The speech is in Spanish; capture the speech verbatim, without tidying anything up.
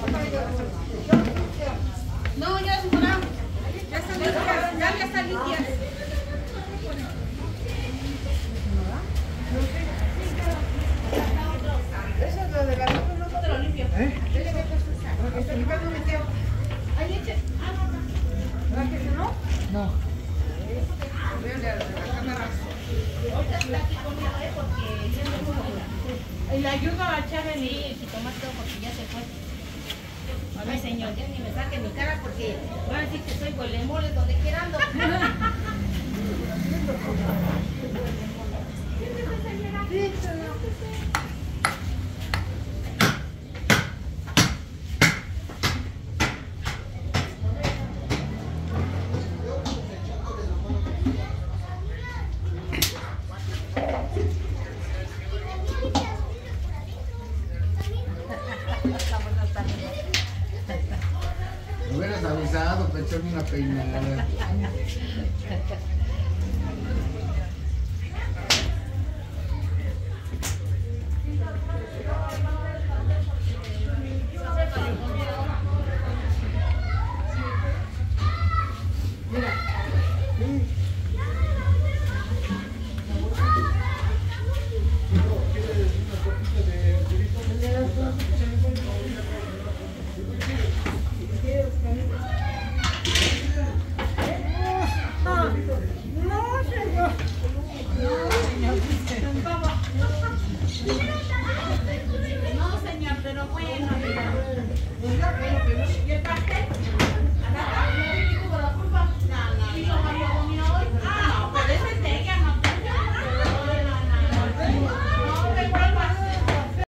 No, ya se fueron. Ya están limpias, ya, ya están limpias. Eso es lo de la ropa, no te lo limpio. ¿Eh? Ahí eche. ¿Verdad que no? No. Ahorita está aquí conmigo, ¿eh? Porque ya no puedo. Y le ayudo a echar el... Sí, si tomas todo porque ya se fue. A ver, señor, ya ni me saque mi cara porque van a decir que soy golemole donde quiera ando. Me hubieras avisado para echarme una peinada.